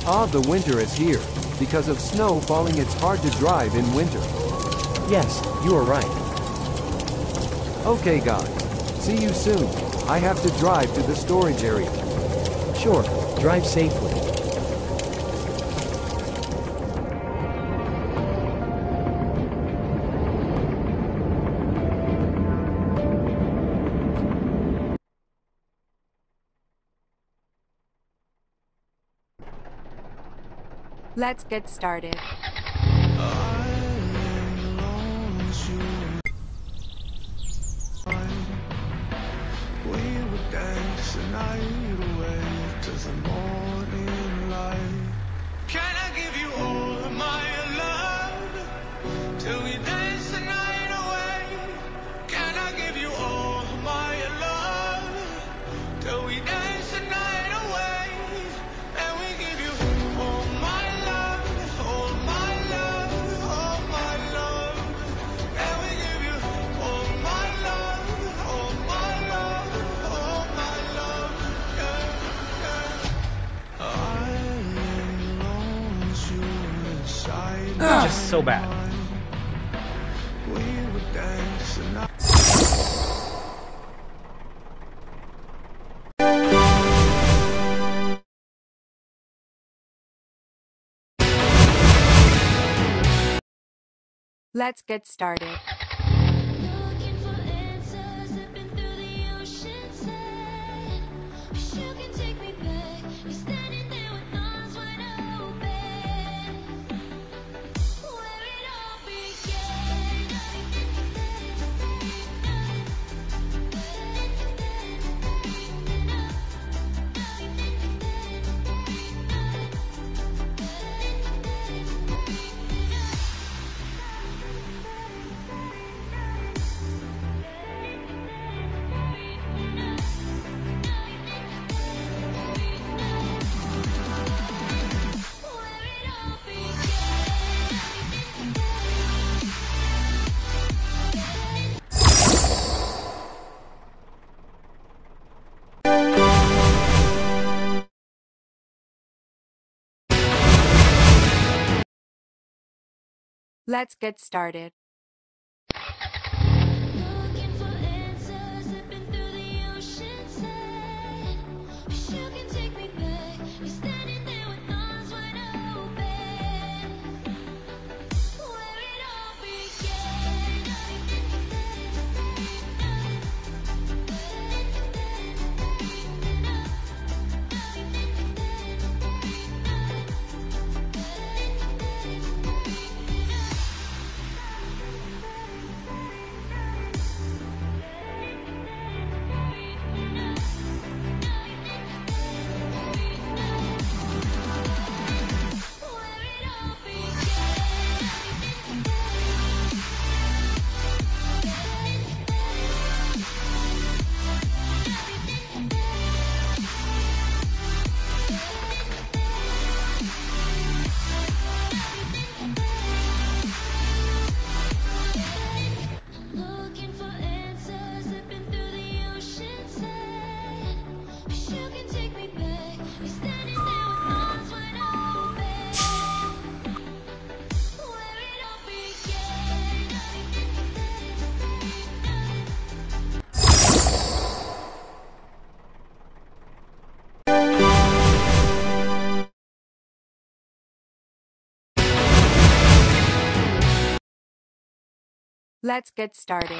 Ah, the winter is here. Because of snow falling, it's hard to drive in winter. Yes, you are right. Okay guys. See you soon. I have to drive to the storage area. Sure, drive safely. Let's get started. Just so bad. Let's get started. Let's get started. Let's get started.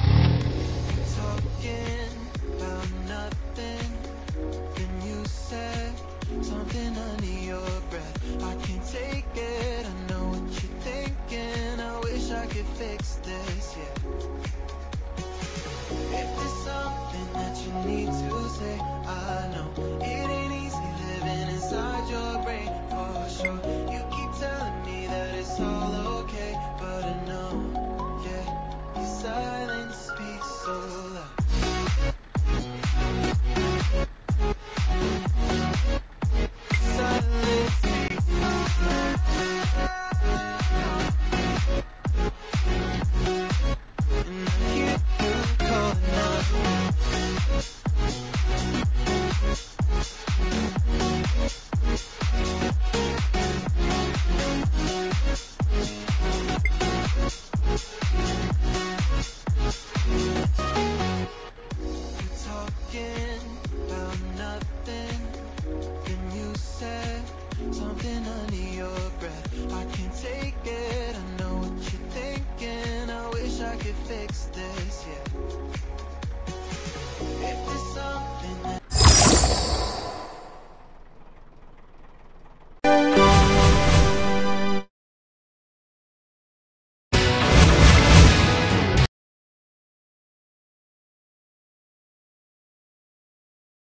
Talking about nothing. Then you said something under your breath. I can't take it. I know what you're thinking. I wish I could fix this, yeah. If there's something that you need to say, I know it ain't easy living inside your brain, for sure. You keep telling me that it's all okay, but I know, yeah, your silence speaks so loud. Silence speaks so loud. And I hear you calling out.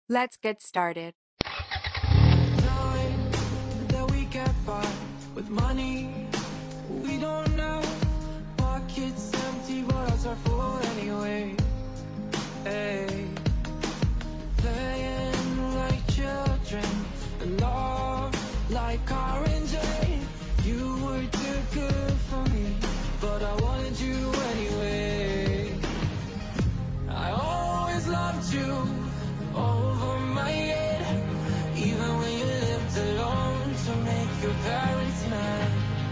Let's get started. Time that we get by with money we don't know. Pockets empty, but ours are full anyway. Hey, playing like children, and love like oranges. You were too good for me, but I wanted you anyway. I always loved you over my head, even when you lived alone to make your parents mad.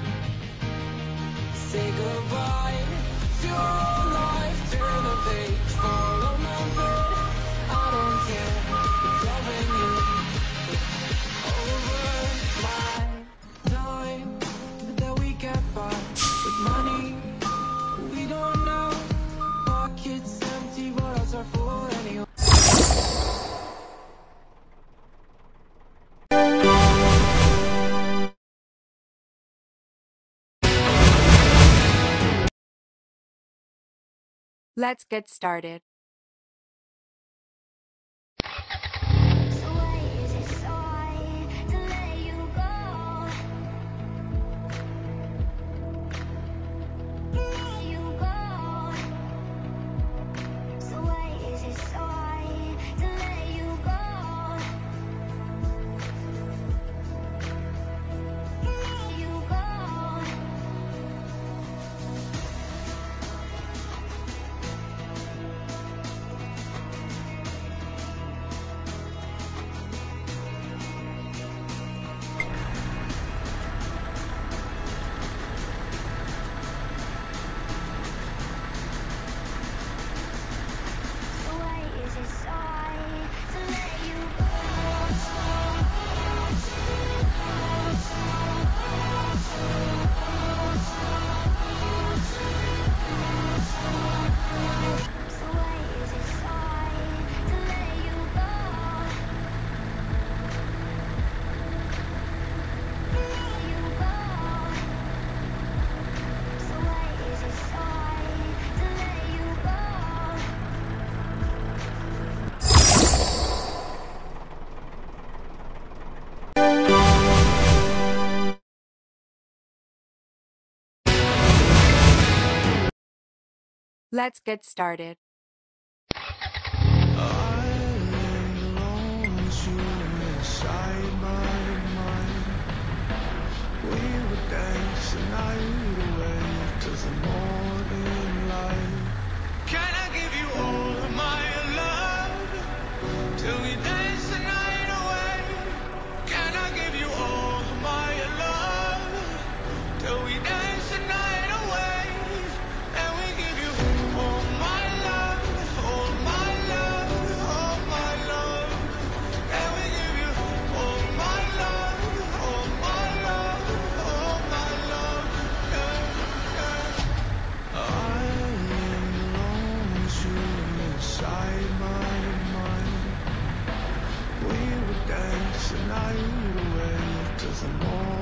Say goodbye to all life, turn the page, follow my bed. I don't care, it's loving you over my time that we get by with money we don't know. Pockets empty, but ours are full anyway. Let's get started. Let's get started. I lay alone with you inside my mind. We would dance the night away to the morning light. Can I give you all of my love till we dance the night away? Can I give you all of my love till we dance the night away? And we give you all my love, all my love, all my love. And we give you all my love, all my love, all my love. Yeah, yeah. I lay alone with you inside my mind. We would dance the night away to the morning.